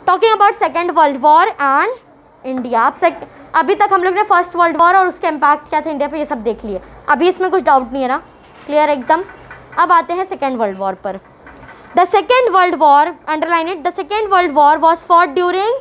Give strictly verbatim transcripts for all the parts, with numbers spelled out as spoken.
Talking about second world war and India. अब सेक अभी तक हम लोग ने फर्स्ट वर्ल्ड वॉर और उसका इम्पैक्ट क्या था इंडिया पे ये सब देख लिए, अभी इसमें कुछ डाउट नहीं है ना, क्लियर एकदम। अब आते हैं सेकेंड वर्ल्ड वॉर पर। The second world war, underline it, the second world war was fought during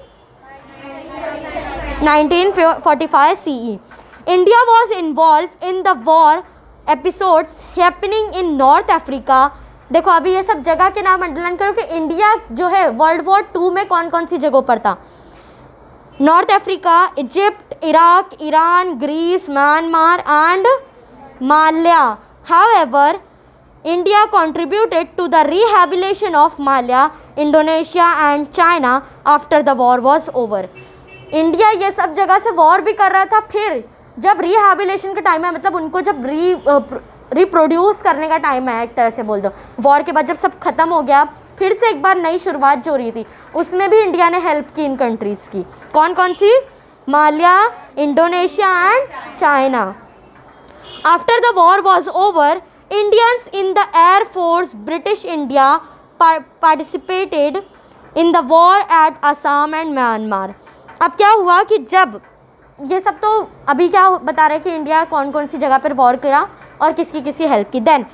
nineteen forty five C E. India was involved in the war episodes happening in North Africa. देखो अभी ये सब जगह के नाम underline करो कि इंडिया जो है वर्ल्ड वॉर टू में कौन कौन सी जगहों पर था। North Africa, Egypt, Iraq, Iran, Greece, Myanmar and Malaya. However India contributed to the rehabilitation of Malaya, Indonesia and China after the war was over। India ये सब जगह से वॉर भी कर रहा था, फिर जब रिहैबिलिटेशन का टाइम है, मतलब उनको जब री रिप्रोड्यूस करने का टाइम है, एक तरह से बोल दो, वॉर के बाद जब सब खत्म हो गया, फिर से एक बार नई शुरुआत जो हो रही थी, उसमें भी इंडिया ने हेल्प की इन कंट्रीज़ की। कौन कौन सी? Malaya, Indonesia and China. After the war was over, Indians in the air force British India participated in the war at Assam and Myanmar. अब क्या हुआ कि जब ये सब तो अभी क्या बता रहे हैं कि इंडिया कौन कौन सी जगह पर वॉर करा और किसकी किसकी हेल्प की। Then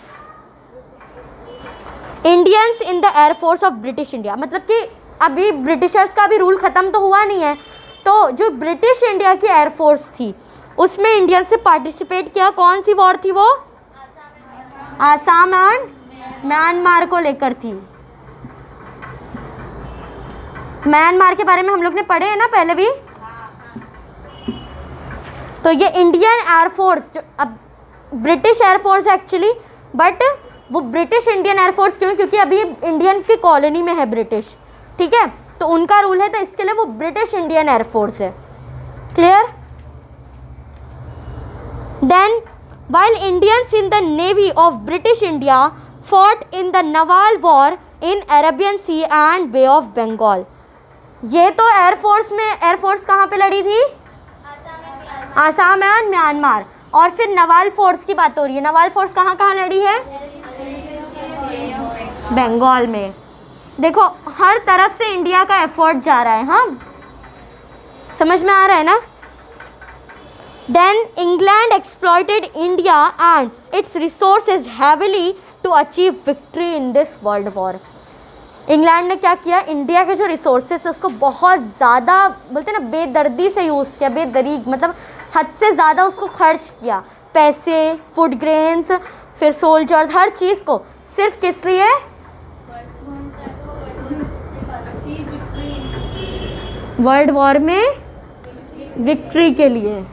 Indians in the air force of British India, मतलब कि अभी ब्रिटिशर्स का भी रूल ख़त्म तो हुआ नहीं है, तो जो ब्रिटिश इंडिया की एयर फोर्स थी उसमें इंडियंस से पार्टिसिपेट किया। कौन सी वॉर थी वो? आसाम एंड म्यांमार को लेकर थी। म्यांमार के बारे में हम लोग ने पढ़े हैं ना पहले भी। तो ये इंडियन एयरफोर्स, जो अब ब्रिटिश एयरफोर्स है एक्चुअली, बट वो ब्रिटिश इंडियन एयरफोर्स क्यों? क्योंकि अभी इंडियन की कॉलोनी में है ब्रिटिश, ठीक है, तो उनका रूल है, तो इसके लिए वो ब्रिटिश इंडियन एयरफोर्स है। Clear? Then while Indians in the navy of British India fought in the naval war in Arabian Sea and Bay of Bengal। ये तो एयरफोर्स में, एयरफोर्स कहाँ पे लड़ी थी? Assam and Myanmar. और फिर नवाल फोर्स की बात हो रही है, नवाल फोर्स कहाँ कहाँ लड़ी है? बंगाल में। देखो हर तरफ से इंडिया का एफर्ट जा रहा है, हाँ समझ में आ रहा है ना। Then England exploited India and its resources heavily to achieve victory in this world war। England ने क्या किया? इंडिया के जो रिसोर्सेज उसको बहुत ज़्यादा, बोलते हैं ना, बेदर्दी से यूज़ किया, बेदरीग मतलब हद से ज़्यादा उसको खर्च किया, पैसे, फूड ग्रेन्स, फिर सोल्जर्स, हर चीज़ को। सिर्फ किस लिए? वर्ल्ड वॉर में विक्ट्री के लिए।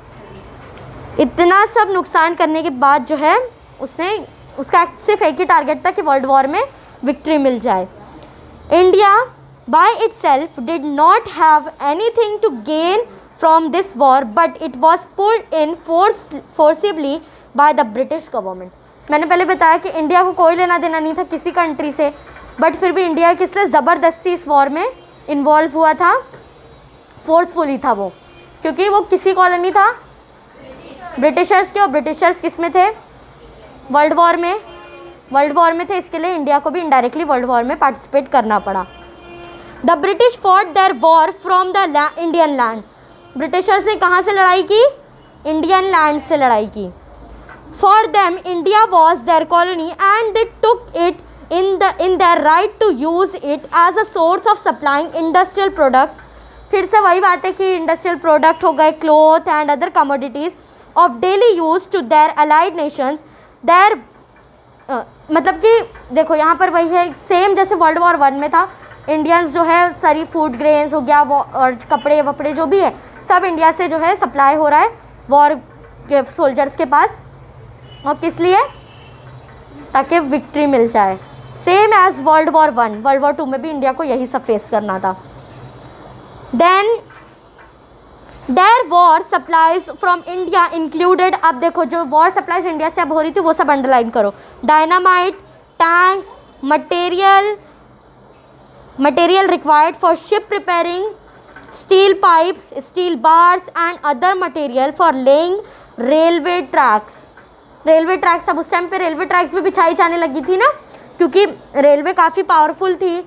इतना सब नुकसान करने के बाद जो है उसने, उसका सिर्फ एक ही टारगेट था कि वर्ल्ड वॉर में विक्ट्री मिल जाए। India by itself did not have anything to gain from this war, but it was pulled in force forcibly by the British government. मैंने पहले बताया कि इंडिया को कोई लेना देना नहीं था किसी कंट्री से, बट फिर भी इंडिया किससे ज़बरदस्ती इस वॉर में इन्वॉल्व हुआ था, फोर्सफुली था वो, क्योंकि वो किसी कॉलोनी था, ब्रिटिशर्स के। और ब्रिटिशर्स किस में थे? वर्ल्ड वॉर में, वर्ल्ड वॉर में थे, इसके लिए इंडिया को भी इनडायरेक्टली वर्ल्ड वॉर में पार्टिसिपेट करना पड़ा। The British fought their war from the Indian land. Britishers ने कहाँ से लड़ाई की? इंडियन लैंड से लड़ाई की। For them India was their colony and they took it in the in their right to use it as a source of supplying industrial products. फिर से वही बात है कि इंडस्ट्रियल प्रोडक्ट हो गए, cloth and other commodities of daily use to their allied nations. Their मतलब कि देखो यहाँ पर वही है, सेम जैसे वर्ल्ड वॉर वन में था, इंडियंस जो है सारी फूड ग्रेन्स हो गया वो और कपड़े वपड़े जो भी है सब इंडिया से जो है सप्लाई हो रहा है वॉर के सोल्जर्स के पास। और किस लिए? ताकि विक्ट्री मिल जाए। Same as world war one, world war two में भी इंडिया को यही सब फेस करना था। Then their war supplies from India included, अब देखो जो वॉर सप्लाईज इंडिया से अब हो रही थी वो सब अंडरलाइन करो। Dynamite, tanks, material material required for ship repairing, steel pipes, steel bars and other material for laying railway tracks. Railway tracks, अब उस टाइम पे रेलवे ट्रैक्स भी बिछाई जाने लगी थी ना, क्योंकि रेलवे काफ़ी पावरफुल थी,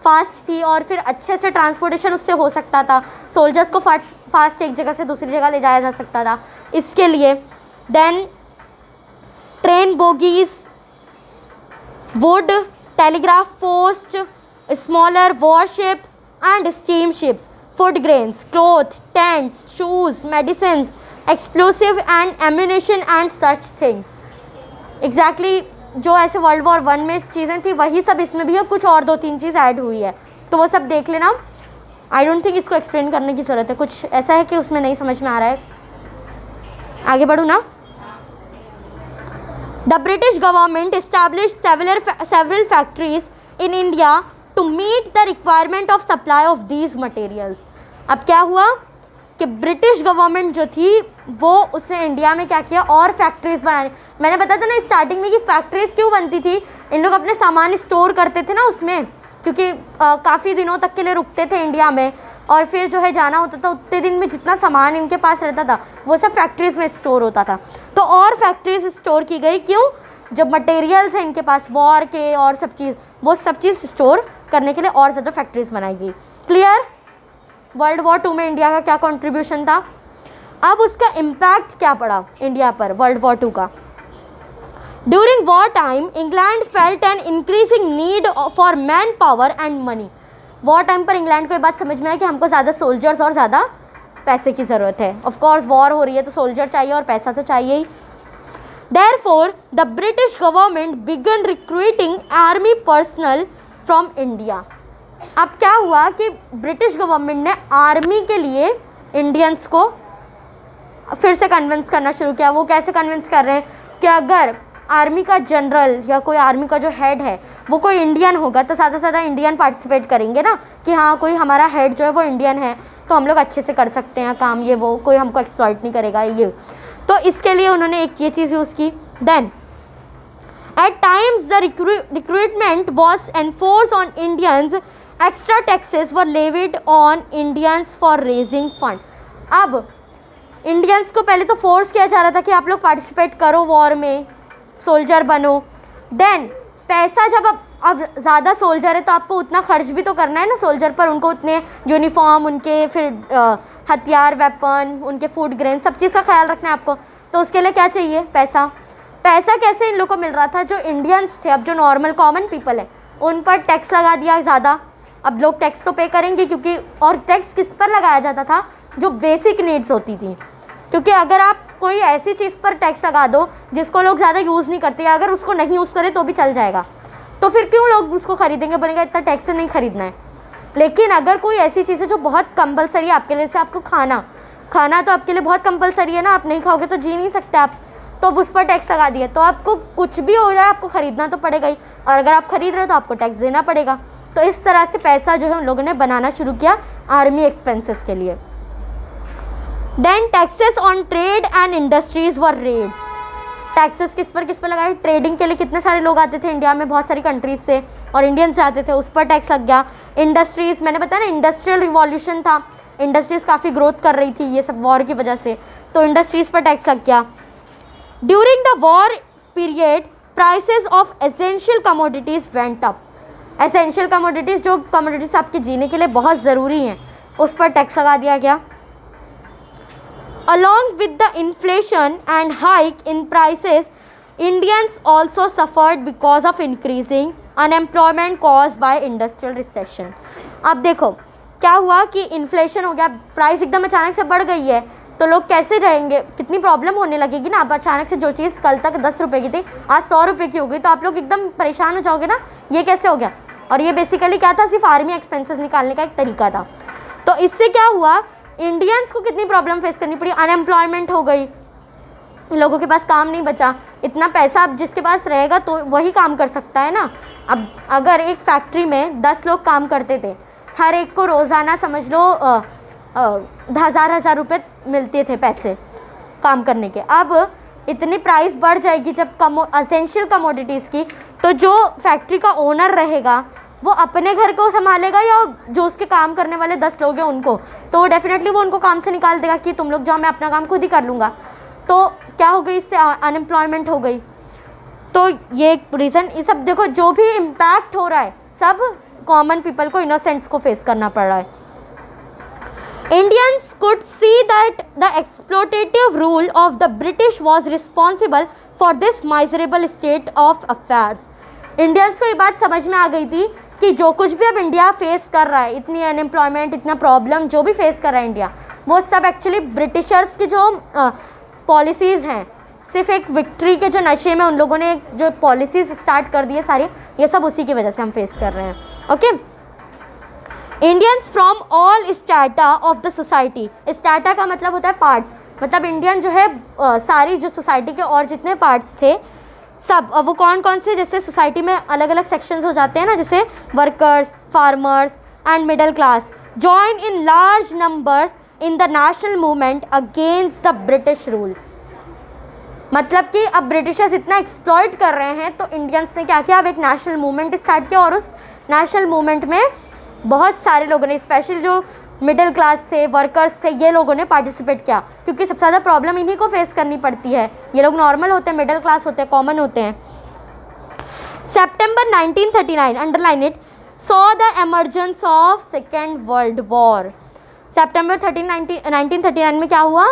फास्ट थी और फिर अच्छे से ट्रांसपोर्टेशन उससे हो सकता था, सोल्जर्स को फास्ट फास्ट एक जगह से दूसरी जगह ले जाया जा सकता था, इसके लिए। Then train bogies, wood, telegraph post, smaller warships and steam ships, food grains, cloth, tents, shoes, medicine, explosive and ammunition and such things. Exactly जो ऐसे वर्ल्ड वॉर वन में चीज़ें थी वही सब इसमें भी है, कुछ और दो तीन चीज़ ऐड हुई है, तो वो सब देख लेना। आई डोंट थिंक इसको एक्सप्लेन करने की ज़रूरत है, कुछ ऐसा है कि उसमें नहीं समझ में आ रहा है। आगे बढ़ूँ ना। The British government established several several factories in India to meet the requirement of supply of these materials। अब क्या हुआ कि ब्रिटिश गवर्नमेंट जो थी वो उसने इंडिया में क्या किया, और फैक्ट्रीज़ बनाने। मैंने बताया था ना स्टार्टिंग में कि फैक्ट्रीज़ क्यों बनती थी, इन लोग अपने सामान स्टोर करते थे ना उसमें, क्योंकि काफ़ी दिनों तक के लिए रुकते थे इंडिया में और फिर जो है जाना होता था, उतने दिन में जितना सामान इनके पास रहता था वो सब फैक्ट्रीज़ में स्टोर होता था। तो और फैक्ट्रीज स्टोर की गई, क्यों? जब मटेरियल्स हैं इनके पास वॉर के और सब चीज़, वो सब चीज़ स्टोर करने के लिए और ज़्यादा फैक्ट्रीज बनाई गई। क्लियर? वर्ल्ड वॉर टू में इंडिया का क्या कंट्रीब्यूशन था। अब उसका इम्पैक्ट क्या पड़ा इंडिया पर वर्ल्ड वॉर टू का। During war time England felt an increasing need for man power and money. War time पर इंग्लैंड को ये बात समझ में आया कि हमको ज़्यादा सोल्जर्स और ज़्यादा पैसे की ज़रूरत है। ऑफ कोर्स वॉर हो रही है तो सोल्जर चाहिए और पैसा तो चाहिए ही। Therefore, the British government began recruiting army personnel from India। अब क्या हुआ कि ब्रिटिश गवर्नमेंट ने आर्मी के लिए इंडियंस को फिर से कन्विंस करना शुरू किया। वो कैसे कन्विंस कर रहे हैं कि अगर आर्मी का जनरल या कोई आर्मी का जो हेड है वो कोई इंडियन होगा तो ज़्यादा से ज़्यादा इंडियन पार्टिसिपेट करेंगे ना, कि हाँ कोई हमारा हेड जो है वो इंडियन है तो हम लोग अच्छे से कर सकते हैं काम, ये वो कोई हमको एक्सप्लॉइट नहीं करेगा ये। तो इसके लिए उन्होंने एक ये चीज़ यूज़ की। Then at times the recruitment was enforce on Indians, extra taxes were levied on Indians for raising fund. अब इंडियंस को पहले तो फोर्स किया जा रहा था कि आप लोग पार्टिसिपेट करो वॉर में, सोल्जर बनो। देन पैसा जब अब अब ज़्यादा सोल्जर है तो आपको उतना खर्च भी तो करना है ना सोल्जर पर, उनको उतने यूनिफॉर्म, उनके फिर आ, हथियार, वेपन, उनके फूड ग्रेन, सब चीज़ का ख्याल रखना है आपको। तो उसके लिए क्या चाहिए? पैसा। पैसा कैसे इन लोग को मिल रहा था? जो इंडियंस थे, अब जो नॉर्मल कॉमन पीपल है उन पर टैक्स लगा दिया ज़्यादा। अब लोग टैक्स तो पे करेंगे क्योंकि, और टैक्स किस पर लगाया जाता था? जो बेसिक नीड्स होती थी। क्योंकि अगर आप कोई ऐसी चीज़ पर टैक्स लगा दो जिसको लोग ज़्यादा यूज़ नहीं करते, अगर उसको नहीं यूज़ करें तो भी चल जाएगा, तो फिर क्यों लोग उसको ख़रीदेंगे? बोलेंगे इतना टैक्स से नहीं ख़रीदना है। लेकिन अगर कोई ऐसी चीज़ है जो बहुत कंपलसरी है आपके लिए, जैसे आपको खाना खाना तो आपके लिए बहुत कंपलसरी है ना, आप नहीं खाओगे तो जी नहीं सकते आप, तो अब उस पर टैक्स लगा दिया तो आपको कुछ भी हो जाए आपको ख़रीदना तो पड़ेगा ही, और अगर आप ख़रीद रहे हो तो आपको टैक्स देना पड़ेगा। तो इस तरह से पैसा जो है उन लोगों ने बनाना शुरू किया आर्मी एक्सपेंसेस के लिए। Then taxes on trade and industries were rates. Taxes किस पर किस पर लगाए? ट्रेडिंग के लिए कितने सारे लोग आते थे इंडिया में, बहुत सारी कंट्रीज से, और इंडियंस जाते थे, उस पर टैक्स लग गया। इंडस्ट्रीज़, मैंने बताया ना इंडस्ट्रियल रिवॉल्यूशन था, इंडस्ट्रीज़ काफ़ी ग्रोथ कर रही थी ये सब वॉर की वजह से, तो इंडस्ट्रीज़ पर टैक्स लग गया। During the war period prices of essential commodities went up. Essential commodities, जो कमोडिटीज़ आपके जीने के लिए बहुत ज़रूरी हैं, उस पर टैक्स लगा दिया गया। Along with the inflation and hike in prices, Indians also suffered because of increasing unemployment caused by industrial recession। अब देखो क्या हुआ कि इन्फ्लेशन हो गया, प्राइस एकदम अचानक से बढ़ गई है, तो लोग कैसे रहेंगे? कितनी प्रॉब्लम होने लगेगी ना। अब अचानक से जो चीज़ कल तक दस रुपये की थी आज सौ रुपये की हो गई, तो आप लोग एकदम परेशान हो जाओगे ना, ये कैसे हो गया? और ये बेसिकली क्या था? सिर्फ आर्मी एक्सपेंसेस निकालने का एक तरीका था। तो इससे क्या हुआ, इंडियंस को कितनी प्रॉब्लम फेस करनी पड़ी? अनएम्प्लॉयमेंट हो गई, लोगों के पास काम नहीं बचा। इतना पैसा अब जिसके पास रहेगा तो वही काम कर सकता है ना। अब अगर एक फैक्ट्री में दस लोग काम करते थे, हर एक को रोज़ाना समझ लो हज़ार हज़ार रुपये मिलते थे पैसे काम करने के। अब इतनी प्राइस बढ़ जाएगी जब कमो एसेंशियल कमोडिटीज़ की, तो जो फैक्ट्री का ओनर रहेगा वो अपने घर को संभालेगा या जो उसके काम करने वाले दस लोग हैं उनको? तो डेफिनेटली वो उनको काम से निकाल देगा कि तुम लोग जाओ, मैं अपना काम खुद ही कर लूँगा। तो क्या हो गई? इससे अनएम्प्लॉयमेंट हो गई। तो ये एक रीज़न। ये सब देखो जो भी इम्पैक्ट हो रहा है सब कॉमन पीपल को, इनोसेंट्स को फेस करना पड़ रहा है। Indians could see that the exploitative rule of the British was responsible for this miserable state of affairs. Indians को ये बात समझ में आ गई थी कि जो कुछ भी अब इंडिया फेस कर रहा है, इतनी अनएम्प्लॉयमेंट, इतना प्रॉब्लम जो भी फेस कर रहा है इंडिया, वो सब एक्चुअली ब्रिटिशर्स की जो पॉलिसीज़ हैं, सिर्फ एक विक्ट्री के जो नशे में उन लोगों ने जो पॉलिसीज़ स्टार्ट कर दी है सारी, ये सब उसी की वजह से हम फेस कर रहे हैं। Okay okay? Indians from all strata of the society, strata का मतलब होता है पार्ट्स, मतलब इंडियन जो है आ, सारी जो सोसाइटी के और जितने पार्ट्स थे सब, वो कौन कौन से, जैसे सोसाइटी में अलग अलग सेक्शंस हो जाते हैं ना, जैसे workers, farmers and middle class, join in large numbers in the national movement against the British rule. मतलब कि अब ब्रिटिशर्स इतना एक्सप्लॉइट कर रहे हैं तो इंडियंस ने क्या किया, अब एक नेशनल मूवमेंट स्टार्ट किया, और उस नेशनल मूवमेंट में बहुत सारे लोगों ने, स्पेशली जो मिडिल क्लास से, वर्कर्स से, ये लोगों ने पार्टिसिपेट किया, क्योंकि सबसे ज़्यादा प्रॉब्लम इन्हीं को फेस करनी पड़ती है। ये लोग नॉर्मल होते हैं, मिडिल क्लास होते हैं, कॉमन होते हैं। September nineteen thirty nine, underline it, saw the emergence of second world war. September nineteen thirty nine में क्या हुआ,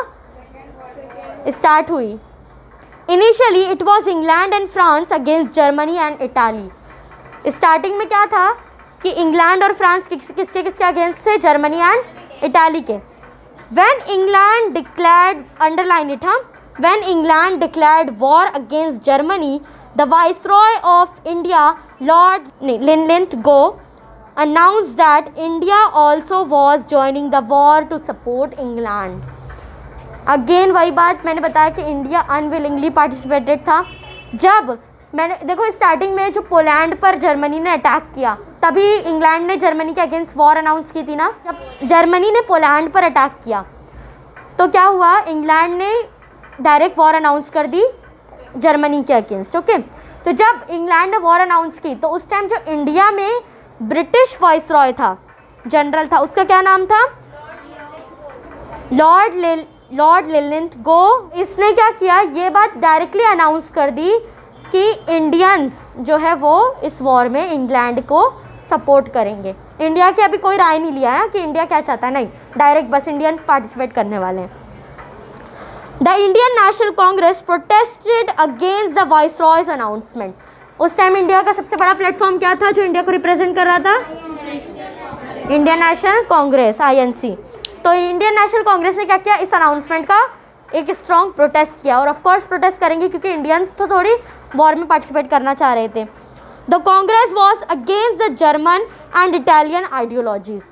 स्टार्ट हुई। Initially it was England and France against Germany and Italy. Starting में क्या था कि इंग्लैंड और फ्रांस किस, किसके किसके अगेंस्ट थे, जर्मनी एंड इटाली के। When England declared, underline it, हाँ, when England declared war against Germany, the viceroy of India lord Linlithgow announced that India also was joining the war to support England. Again वही बात मैंने बताया कि India unwillingly participated था। जब मैंने देखो स्टार्टिंग में जो पोलैंड पर जर्मनी ने अटैक किया, तभी इंग्लैंड ने जर्मनी के अगेंस्ट वॉर अनाउंस की थी ना। जब जर्मनी ने पोलैंड पर अटैक किया तो क्या हुआ, इंग्लैंड ने डायरेक्ट वॉर अनाउंस कर दी जर्मनी के अगेंस्ट। ओके, तो जब इंग्लैंड ने वॉर अनाउंस की तो उस टाइम जो इंडिया में ब्रिटिश वाइसरॉय था, जनरल था, उसका क्या नाम था, लॉर्ड ले लॉर्ड लिनलिथगो। इसने क्या किया, ये बात डायरेक्टली अनाउंस कर दी कि इंडियंस जो है वो इस वॉर में इंग्लैंड को सपोर्ट करेंगे। इंडिया की अभी कोई राय नहीं लिया है कि इंडिया क्या चाहता है, नहीं, डायरेक्ट बस इंडियन पार्टिसिपेट करने वाले हैं। The Indian National Congress protested against the viceroy's announcement. उस टाइम इंडिया का सबसे बड़ा प्लेटफॉर्म क्या था जो इंडिया को रिप्रेजेंट कर रहा था, Indian National Congress, I N C. तो इंडियन नेशनल कांग्रेस ने क्या किया, इस अनाउंसमेंट का एक स्ट्रॉन्ग प्रोटेस्ट किया, और ऑफ कोर्स प्रोटेस्ट करेंगे क्योंकि इंडियंस तो थोड़ी वॉर में पार्टिसिपेट करना चाह रहे थे। The Congress was against the German and Italian ideologies.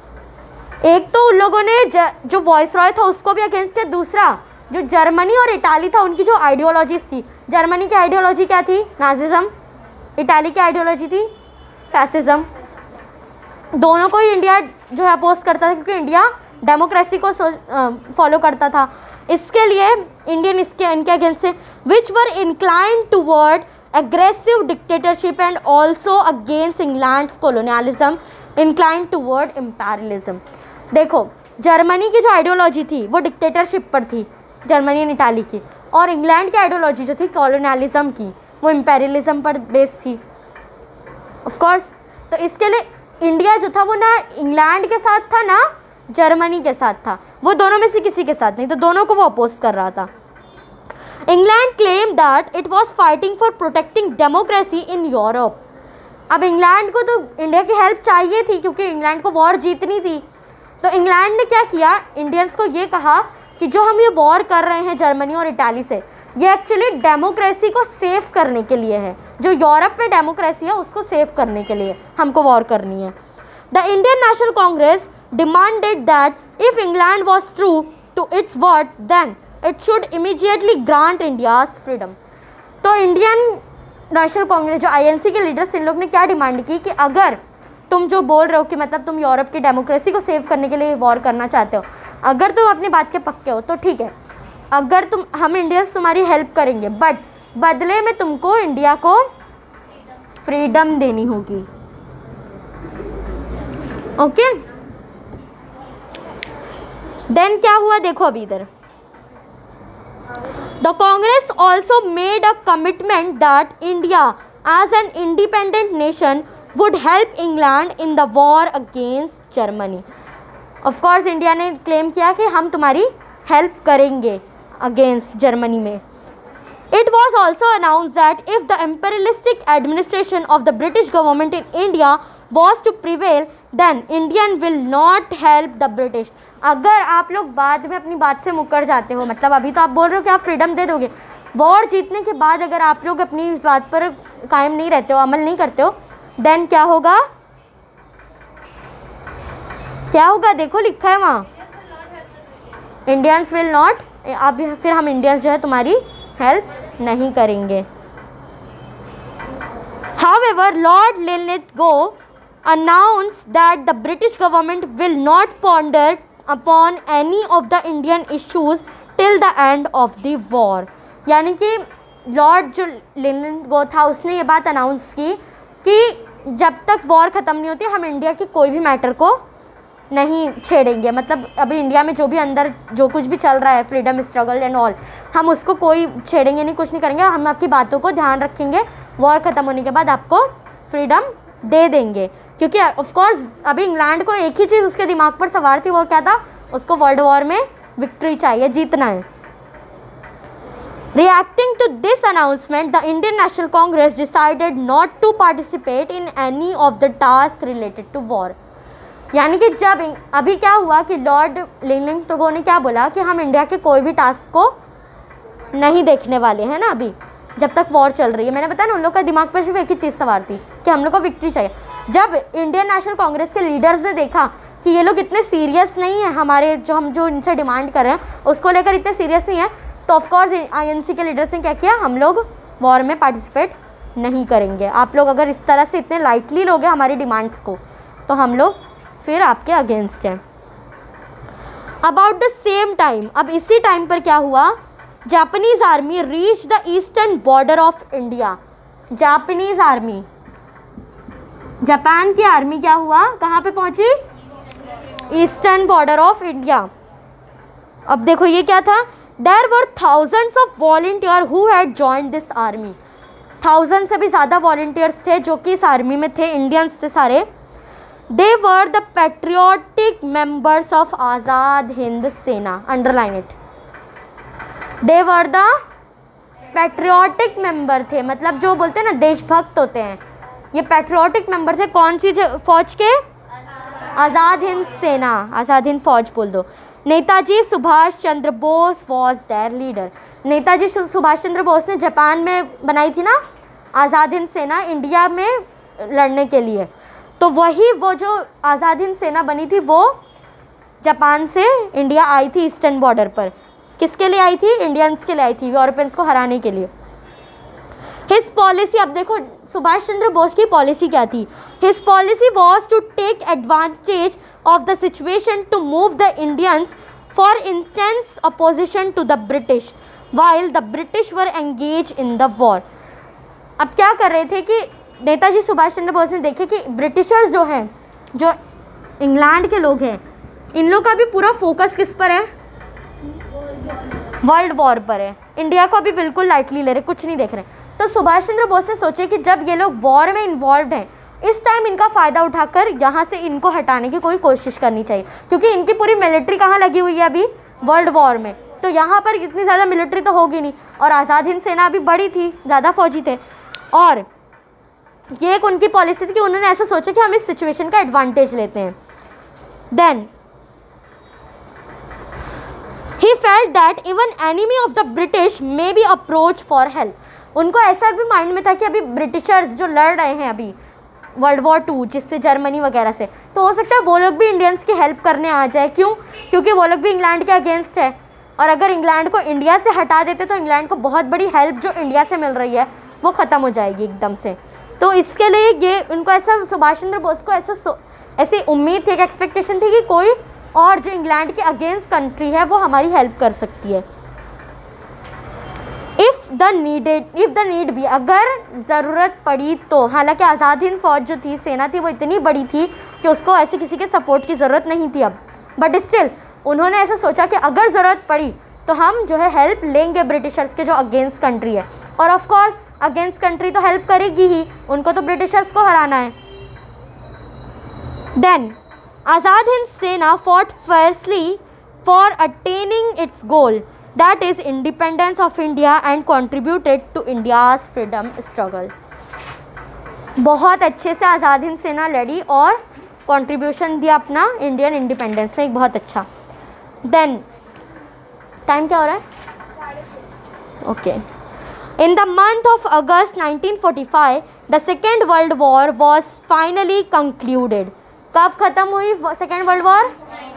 एक तो उन लोगों ने ज, जो वॉइसरॉय था उसको भी अगेंस्ट किया, दूसरा जो जर्मनी और इटाली था उनकी जो आइडियोलॉजीज थी, जर्मनी की आइडियोलॉजी क्या थी, नाजिज्म, इटाली की आइडियोलॉजी थी फैसिज्म। दोनों को ही इंडिया जो है अपोज करता था क्योंकि इंडिया डेमोक्रेसी को फॉलो करता था। इसके लिए इंडियन इसके इनके अगेंस्ट से which were incline toward aggressive dictatorship and also against England's colonialism incline toward imperialism. देखो जर्मनी की जो आइडियोलॉजी थी वो डिक्टेटरशिप पर थी, जर्मनी एंड इटाली की, और इंग्लैंड की आइडियोलॉजी जो थी कॉलोनियलिज्म की, वो इम्पेरियलिज्म पर बेस्ड थी ऑफ कोर्स। तो इसके लिए इंडिया जो था वो ना इंग्लैंड के साथ था ना जर्मनी के साथ था, वो दोनों में से किसी के साथ नहीं, तो दोनों को वो अपोज कर रहा था। England claim that it was fighting for protecting democracy in Europe. अब इंग्लैंड को तो इंडिया की हेल्प चाहिए थी क्योंकि इंग्लैंड को वॉर जीतनी थी, तो इंग्लैंड ने क्या किया, इंडियंस को ये कहा कि जो हम ये वॉर कर रहे हैं जर्मनी और इटाली से, ये एक्चुअली डेमोक्रेसी को सेव करने के लिए है, जो यूरोप में डेमोक्रेसी है उसको सेव करने के लिए हमको वॉर करनी है। The Indian National Congress demanded that if England was true to its words then it should immediately grant India's freedom। तो इंडियन नेशनल कांग्रेस जो आईएनसी के लीडर्स, इन लोग ने क्या डिमांड की कि अगर तुम जो बोल रहे हो कि मतलब तुम यूरोप की डेमोक्रेसी को सेव करने के लिए वॉर करना चाहते हो, अगर तुम अपनी बात के पक्के हो तो ठीक है, अगर तुम हम इंडियंस तुम्हारी हेल्प करेंगे, बट बदले में तुमको इंडिया को फ्रीडम देनी होगी। Okay okay? देन क्या हुआ देखो अभी इधर, the Congress also made a commitment that India as an independent nation would help England in the war against Germany. Of course India ने क्लेम किया कि हम तुम्हारी हेल्प करेंगे अगेंस्ट जर्मनी में। It was also announced that if the imperialistic administration of the British government in India was to prevail, then Indian will not help the British। अगर आप लोग बाद में अपनी बात से मुकर जाते हो, मतलब अभी तो आप बोल रहे हो कि आप फ्रीडम दे दोगे, वॉर जीतने के बाद अगर आप लोग अपनी इस बात पर कायम नहीं रहते हो, अमल नहीं करते हो, देन क्या होगा, क्या होगा, देखो लिखा है वहाँ, इंडियंस विल नॉट, अब फिर हम इंडियंस जो है तुम्हारी हेल्प नहीं करेंगे। However, Lord Linlithgow announced that the British government will not ponder upon any of the Indian issues till the end of the war। यानी कि लॉर्ड जो लिनलिथगो था उसने ये बात अनाउंस की कि जब तक वॉर ख़त्म नहीं होती हम इंडिया के कोई भी मैटर को नहीं छेड़ेंगे। मतलब अभी इंडिया में जो भी अंदर जो कुछ भी चल रहा है, फ्रीडम स्ट्रगल एंड ऑल, हम उसको कोई छेड़ेंगे नहीं, कुछ नहीं करेंगे, हम आपकी बातों को ध्यान रखेंगे, वॉर ख़त्म होने के बाद आपको फ्रीडम दे देंगे। क्योंकि ऑफ कोर्स अभी इंग्लैंड को एक ही चीज़ उसके दिमाग पर सवार थी, वो क्या था, उसको वर्ल्ड वॉर में विक्ट्री चाहिए, जीतना है। Reacting to this announcement, the Indian National Congress decided not to participate in any of the tasks related to war। यानी कि जब अभी क्या हुआ कि लॉर्ड लिनलिथगो ने क्या बोला कि हम इंडिया के कोई भी टास्क को नहीं देखने वाले हैं ना अभी, जब तक वॉर चल रही है। मैंने बताया ना उन लोग का दिमाग पर सिर्फ एक ही चीज़ सवार थी कि हम लोग को विक्ट्री चाहिए। जब इंडियन नेशनल कांग्रेस के लीडर्स ने देखा कि ये लोग इतने सीरियस नहीं है, हमारे जो हम जो इनसे डिमांड कर रहे हैं उसको लेकर इतने सीरियस नहीं है, तो ऑफकोर्स आईएनसी के लीडर्स ने क्या किया, हम लोग वॉर में पार्टिसिपेट नहीं करेंगे। आप लोग अगर इस तरह से इतने लाइटली लोगे हमारी डिमांड्स को, तो हम लोग फिर आपके अगेंस्ट हैं। अबाउट द सेम टाइम, अब इसी टाइम पर क्या हुआ, Japanese army reach the eastern border of India. Japanese army, Japan की आर्मी क्या हुआ, कहाँ पे पहुंची, ईस्टर्न बॉर्डर ऑफ इंडिया। अब देखो ये क्या था, there were thousands of volunteer who had joined this army. Thousand से भी ज़्यादा वॉलंटियर्स थे जो कि इस आर्मी में थे, इंडियंस से सारे। They were the patriotic members of Azad Hind Sena, underline it, they were the patriotic member थे, मतलब जो बोलते हैं ना देशभक्त होते हैं, ये पैट्रियोटिक मेंबर थे। कौन सी फौज के, आज़ाद हिंद सेना, आज़ाद हिंद फौज बोल दो। Netaji Subhash Chandra Bose was their leader. Netaji Subhash Chandra Bose ने जापान में बनाई थी ना आज़ाद हिंद सेना इंडिया में लड़ने के लिए, तो वही वो जो आज़ाद हिंद सेना बनी थी वो जापान से इंडिया आई थी ईस्टर्न बॉर्डर पर। किसके लिए आई थी, इंडियंस के लिए आई थी, यूरोपियंस को हराने के लिए। हिज पॉलिसी, अब देखो सुभाष चंद्र बोस की पॉलिसी क्या थी, his policy was to take advantage of the situation to move the Indians for intense opposition to the British while the British were engage in the war. अब क्या कर रहे थे कि नेताजी सुभाष चंद्र बोस ने देखे कि ब्रिटिशर्स जो हैं, जो इंग्लैंड के लोग हैं, इन लोग का भी पूरा फोकस किस पर है, वर्ल्ड वॉर पर है। इंडिया को अभी बिल्कुल लाइटली ले रहे, कुछ नहीं देख रहे। तो सुभाष चंद्र बोस ने सोचे कि जब ये लोग वॉर में इन्वॉल्व हैं, इस टाइम इनका फ़ायदा उठाकर यहाँ से इनको हटाने की कोई कोशिश करनी चाहिए, क्योंकि इनकी पूरी मिलिट्री कहाँ लगी हुई है अभी, वर्ल्ड वॉर में। तो यहाँ पर इतनी ज़्यादा मिलिट्री तो होगी नहीं, और आज़ाद हिंद सेना अभी बड़ी थी, ज़्यादा फौजी थे, और ये एक उनकी पॉलिसी थी कि उन्होंने ऐसा सोचा कि हम इस सिचुएशन का एडवांटेज लेते हैं। Then he felt that even enemy of the British may be approached for help। उनको ऐसा भी माइंड में था कि अभी ब्रिटिशर्स जो लड़ रहे हैं अभी वर्ल्ड वॉर टू, जिससे जर्मनी वगैरह से, तो हो सकता है वो लोग भी इंडियंस की हेल्प करने आ जाए। क्यों, क्योंकि वो लोग भी इंग्लैंड के अगेंस्ट है, और अगर इंग्लैंड को इंडिया से हटा देते तो इंग्लैंड को बहुत बड़ी हेल्प जो इंडिया से मिल रही है वो ख़त्म हो जाएगी एकदम से। तो इसके लिए ये उनको ऐसा, सुभाष चंद्र बोस को ऐसा ऐसी उम्मीद थी, एक एक्सपेक्टेशन थी कि कोई और जो इंग्लैंड के अगेंस्ट कंट्री है वो हमारी हेल्प कर सकती है। If the needed if the need भी, अगर ज़रूरत पड़ी तो। हालांकि आज़ाद हिंद फौज जो थी, सेना थी, वो इतनी बड़ी थी कि उसको ऐसे किसी के सपोर्ट की ज़रूरत नहीं थी अब, बट स्टिल उन्होंने ऐसा सोचा कि अगर ज़रूरत पड़ी तो हम जो है हेल्प लेंगे ब्रिटिशर्स के जो अगेंस्ट कंट्री है। और ऑफ कोर्स अगेंस्ट कंट्री तो हेल्प करेगी ही, उनको तो ब्रिटिशर्स को हराना है। Then Azad Hind Sena fought fiercely for attaining its goal, that is independence of India, and contributed to India's freedom struggle. बहुत अच्छे से आज़ाद हिंद सेना लड़ी और कंट्रीब्यूशन दिया अपना इंडियन इंडिपेंडेंस में, एक बहुत अच्छा. देन टाइम क्या हो रहा है? Okay. In the month of August nineteen forty five the second world war was finally concluded. कब ख़त्म हुई second world war?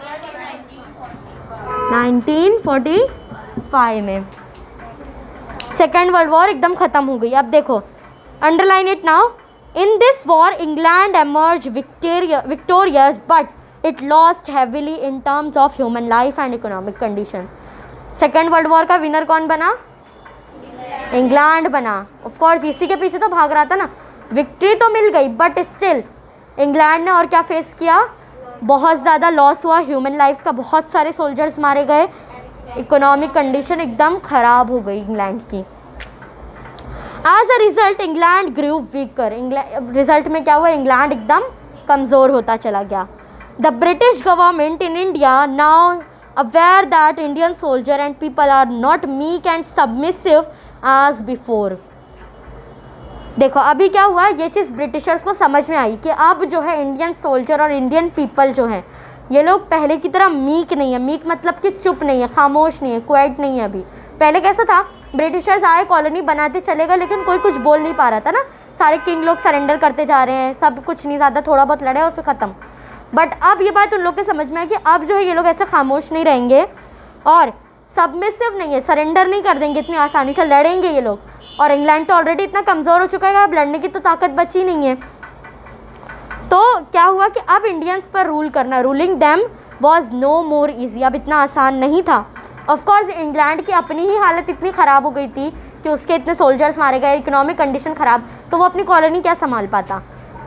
Nineteen forty five में सेकेंड वर्ल्ड वॉर एकदम ख़त्म हो गई. अब देखो, underline it now. In this war, England emerged victorious, but it lost heavily in terms of human life and economic condition. Second world war का winner कौन बना? इंग्लैंड बना. ऑफ कोर्स इसी के पीछे तो भाग रहा था ना. विक्ट्री तो मिल गई, बट स्टिल इंग्लैंड ने और क्या फेस किया? बहुत ज़्यादा लॉस हुआ ह्यूमन लाइफ्स का, बहुत सारे सोल्जर्स मारे गए, इकोनॉमिक कंडीशन एकदम ख़राब हो गई इंग्लैंड की. As a result England grew weaker. Result में क्या हुआ? इंग्लैंड एकदम कमज़ोर होता चला गया. The British government in India now aware that Indian soldier and people are not meek and submissive as before. देखो अभी क्या हुआ, ये चीज़ ब्रिटिशर्स को समझ में आई कि अब जो है इंडियन सोल्जर और इंडियन पीपल जो हैं ये लोग पहले की तरह मीक नहीं है. मीक मतलब कि चुप नहीं है, खामोश नहीं है, क्वाइट नहीं है. अभी पहले कैसा था, ब्रिटिशर्स आए, कॉलोनी बनाते चले गए, लेकिन कोई कुछ बोल नहीं पा रहा था ना. सारे किंग लोग सरेंडर करते जा रहे हैं, सब कुछ नहीं, ज़्यादा थोड़ा बहुत लड़े और फिर ख़त्म. बट अब ये बात उन लोग के समझ में है कि अब जो है ये लोग ऐसे खामोश नहीं रहेंगे और सबमिसिव नहीं है, सरेंडर नहीं कर देंगे इतनी आसानी से, लड़ेंगे ये लोग. और इंग्लैंड तो ऑलरेडी इतना कमज़ोर हो चुका है, अब लड़ने की तो ताकत बची नहीं है. तो क्या हुआ कि अब इंडियंस पर रूल करना, ruling them was no more easy. अब इतना आसान नहीं था. ऑफ कोर्स इंग्लैंड की अपनी ही हालत इतनी ख़राब हो गई थी कि उसके इतने सोल्जर्स मारे गए, इकोनॉमिक कंडीशन ख़राब, तो वो अपनी कॉलोनी क्या संभाल पाता.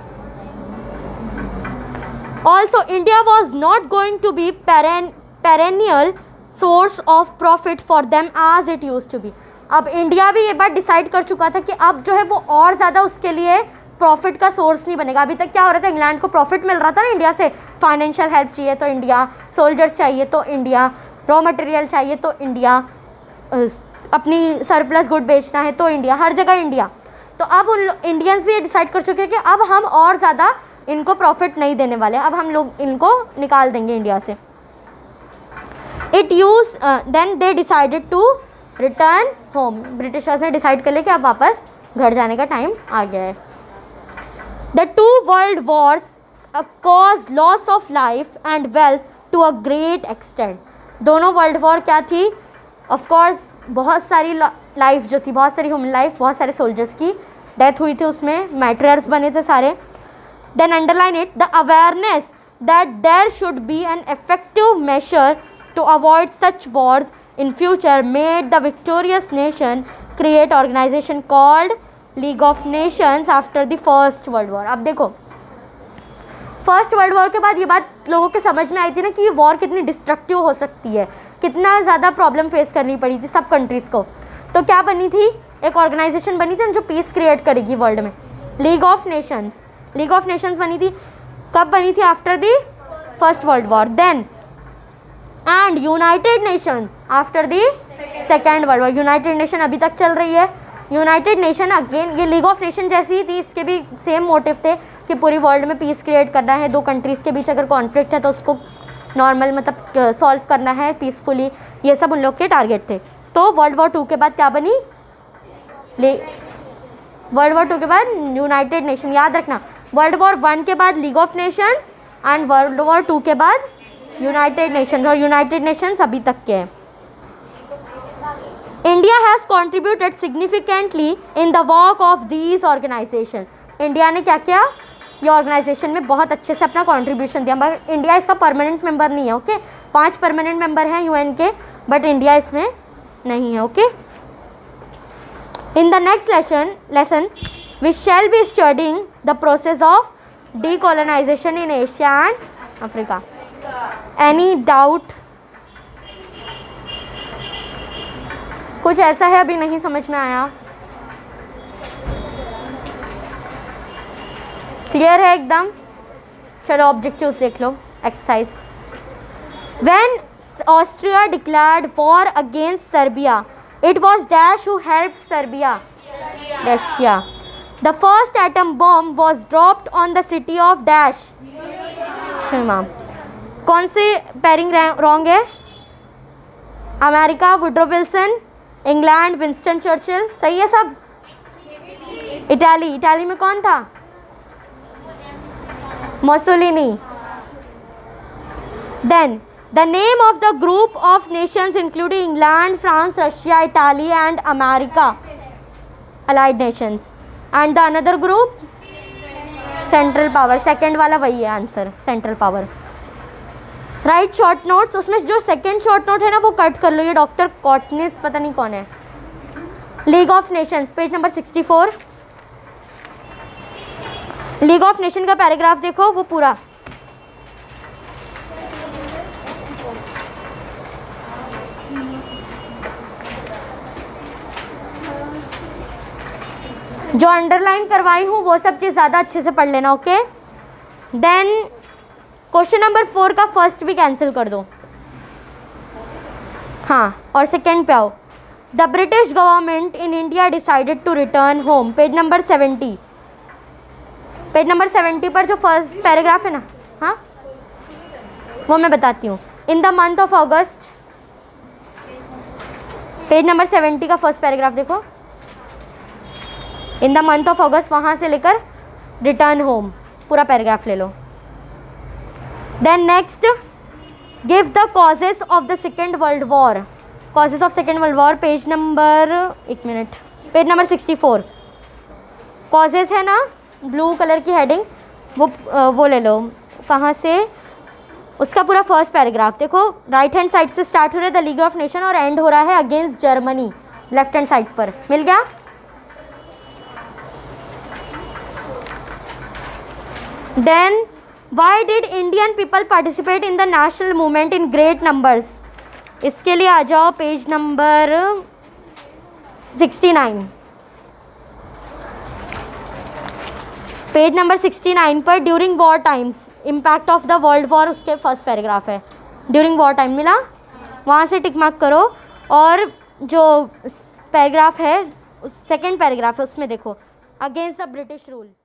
Also India was not going to be perennial source of profit for them as it use to be. अब इंडिया भी ये बात डिसाइड कर चुका था कि अब जो है वो और ज़्यादा उसके लिए प्रॉफिट का सोर्स नहीं बनेगा. अभी तक क्या हो रहा था, इंग्लैंड को प्रॉफिट मिल रहा था ना इंडिया से, फाइनेंशियल हेल्प चाहिए तो इंडिया, सोल्जर्स चाहिए तो इंडिया, रॉ मटेरियल चाहिए तो इंडिया, अपनी सरप्लस गुड बेचना है तो इंडिया, हर जगह इंडिया. तो अब उन इंडियंस भी ये डिसाइड कर चुके हैं कि अब हम और ज़्यादा इनको प्रॉफिट नहीं देने वाले, अब हम लोग इनको निकाल देंगे इंडिया से. It use then they decided to return home. Britishers ने डिसाइड कर लिया कि अब वापस घर जाने का टाइम आ गया है. The two world wars cause loss of life and wealth to a great extent. दोनों वर्ल्ड वॉर क्या थी? ऑफ कोर्स बहुत सारी लाइफ जो थी, बहुत सारी ह्यूमन लाइफ, बहुत सारे सोल्जर्स की डेथ हुई थी, उसमें मैट्रियर्स बने थे सारे. Then underline it, the awareness that there should be an effective measure to avoid such wars in future made the victorious nation create organisation called League of Nations after the first world war. अब देखो first world war के बाद ये बात लोगों के समझ में आई थी ना कि ये वॉर कितनी डिस्ट्रक्टिव हो सकती है, कितना ज़्यादा प्रॉब्लम फेस करनी पड़ी थी सब कंट्रीज़ को. तो क्या बनी थी, एक ऑर्गेनाइजेशन बनी थी जो पीस क्रिएट करेगी वर्ल्ड में, League of Nations. League of Nations बनी थी, कब बनी थी? After the first world war. Then and United Nations after the second world war. United Nation अभी तक चल रही है. यूनाइटेड नेशन अगेन ये लीग ऑफ नेशन जैसी ही थी, इसके भी सेम मोटिव थे कि पूरी वर्ल्ड में पीस क्रिएट करना है, दो कंट्रीज़ के बीच अगर कॉन्फ्लिक्ट है तो उसको नॉर्मल मतलब सॉल्व करना है पीसफुली, ये सब उन लोग के टारगेट थे. तो वर्ल्ड वॉर टू के बाद क्या बनी? ले वर्ल्ड वॉर टू के बाद यूनाइटेड नेशन. याद रखना, वर्ल्ड वॉर वन के बाद League of Nations and world war two के बाद यूनाइटेड नेशंस, और यूनाइटेड नेशंस अभी तक के हैं. India has contributed significantly in the work of these organisation. India ने क्या किया? ये ऑर्गेनाइजेशन में बहुत अच्छे से अपना कंट्रीब्यूशन दिया. मगर इंडिया इसका परमानेंट मेंबर नहीं है. ओके, पांच परमानेंट मेंबर हैं यूएन के, बट इंडिया इसमें नहीं है. Okay, in the next lesson lesson we shall be studying the process of decolonisation in Asia and Africa. Any doubt? कुछ ऐसा है अभी नहीं समझ में आया? क्लियर है एकदम? चलो ऑब्जेक्टिव्स देख लो, exercise. When Austria declared war against Serbia, it was dash who helped Serbia, Russia. The first atom bomb was dropped on the city of dash, shima. कौन सी पेयरिंग रॉन्ग है? America Woodrow Wilson, England Winston Churchill, सही है सब। Italy, Italy में कौन था? Mussolini. Then the name of the group of nations including England, France, Russia, Italy and America, allied nations. And the another group central power, second वाला वही है answer, central power. Write short notes, उसमें जो second short note है ना वो cut कर लो, ये डॉक्टर कॉटनिस पता नहीं कौन है। League of Nations, page number sixty four. League of Nation का पैराग्राफ देखो वो पूरा। जो अंडरलाइन करवाई हूँ वो सब चीज़ ज़्यादा अच्छे से पढ़ लेना, okay. Then question number four का फर्स्ट भी कैंसिल कर दो, हाँ, और सेकेंड पे आओ। The British government in India decided to return home, page number seventy. Page number seventy पर जो फर्स्ट पैराग्राफ है ना, हाँ वो मैं बताती हूँ। In the month of August, page number seventy का फर्स्ट पैराग्राफ देखो। In the month of August, वहाँ से लेकर रिटर्न होम पूरा पैराग्राफ ले लो। Then next, give the causes of the second world war, causes of second world war, page number, एक minute, page number sixty four. Causes है ना blue colour की हेडिंग, वो वो ले लो। कहाँ से? उसका पूरा फर्स्ट पैराग्राफ देखो, राइट हैंड साइड से स्टार्ट हो रहा है द लीग ऑफ नेशन और एंड हो रहा है against Germany, left hand side पर। मिल गया? Then why did Indian people participate in the national movement in great numbers, इसके लिए आ जाओ page number sixty nine. Page number sixty nine पर during war times, impact of the world war, उसके first paragraph है। During war time मिला, वहाँ से टिक मार्क करो। और जो पैराग्राफ है सेकेंड पैराग्राफ है उसमें देखो, अगेंस्ट द ब्रिटिश रूल।